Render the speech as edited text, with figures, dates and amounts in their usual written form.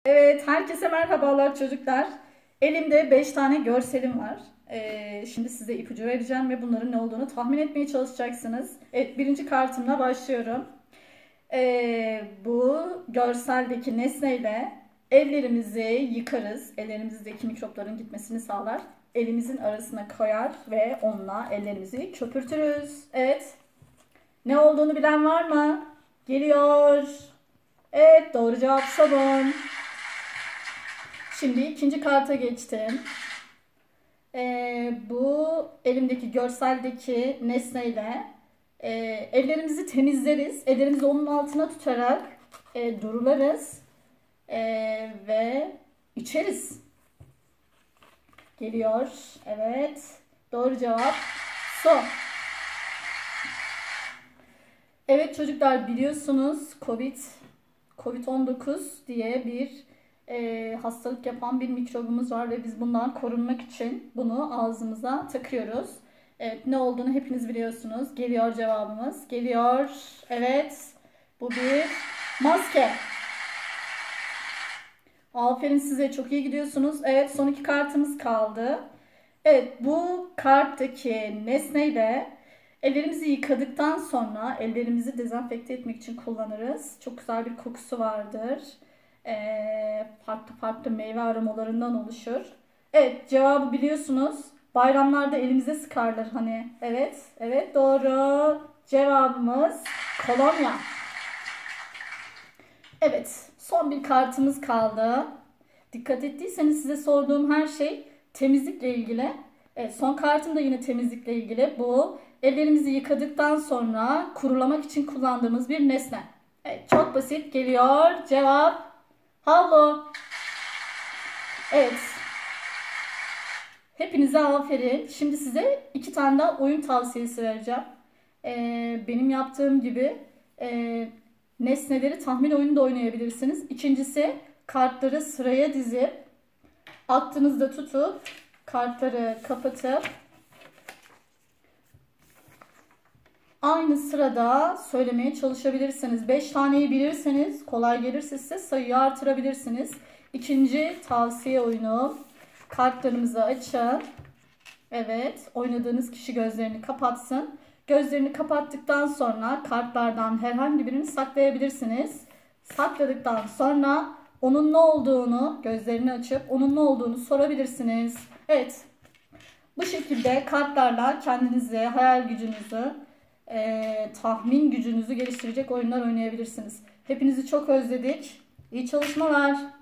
Evet, herkese merhabalar çocuklar. Elimde 5 tane görselim var. Şimdi size ipucu vereceğim ve bunların ne olduğunu tahmin etmeye çalışacaksınız. Evet, birinci kartımla başlıyorum. Bu görseldeki nesneyle ellerimizi yıkarız. Ellerimizdeki mikropların gitmesini sağlar. Elimizin arasına koyar ve onunla ellerimizi köpürtürüz. Evet, ne olduğunu bilen var mı? Geliyor. Evet, doğru cevap sabun. Şimdi ikinci karta geçtim. Bu elimdeki görseldeki nesneyle ellerimizi temizleriz. Ellerimizi onun altına tutarak durularız ve içeriz. Geliyor. Evet. Doğru cevap su. Evet çocuklar, biliyorsunuz Covid-19 diye bir hastalık yapan bir mikrobumuz var ve biz bundan korunmak için bunu ağzımıza takıyoruz. Evet, ne olduğunu hepiniz biliyorsunuz. Geliyor cevabımız. Geliyor. Evet. Bu bir maske. Aferin size. Çok iyi gidiyorsunuz. Evet, son iki kartımız kaldı. Evet, bu karttaki nesneyle ellerimizi yıkadıktan sonra ellerimizi dezenfekte etmek için kullanırız. Çok güzel bir kokusu vardır. Farklı farklı meyve aromalarından oluşur. Evet, cevabı biliyorsunuz. Bayramlarda elimize sıkarlar hani. Evet, evet doğru. Cevabımız kolonya. Evet, son bir kartımız kaldı. Dikkat ettiyseniz size sorduğum her şey temizlikle ilgili. Evet, son kartım da yine temizlikle ilgili. Bu ellerimizi yıkadıktan sonra kurulamak için kullandığımız bir nesne. Evet, çok basit geliyor. Cevap havlu. Evet. Hepinize aferin. Şimdi size iki tane daha oyun tavsiyesi vereceğim. Benim yaptığım gibi nesneleri tahmin oyunu da oynayabilirsiniz. İkincisi, kartları sıraya dizip aklınızda tutup kartları kapatıp aynı sırada söylemeye çalışabilirsiniz. 5 taneyi bilirseniz, kolay gelirse size sayıyı artırabilirsiniz. İkinci tavsiye oyunu. Kartlarımızı açın. Evet, oynadığınız kişi gözlerini kapatsın. Gözlerini kapattıktan sonra kartlardan herhangi birini saklayabilirsiniz. Sakladıktan sonra onun ne olduğunu, gözlerini açıp onun ne olduğunu sorabilirsiniz. Evet, bu şekilde kartlarla kendinize, hayal gücünüzü, tahmin gücünüzü geliştirecek oyunlar oynayabilirsiniz. Hepinizi çok özledik. İyi çalışmalar.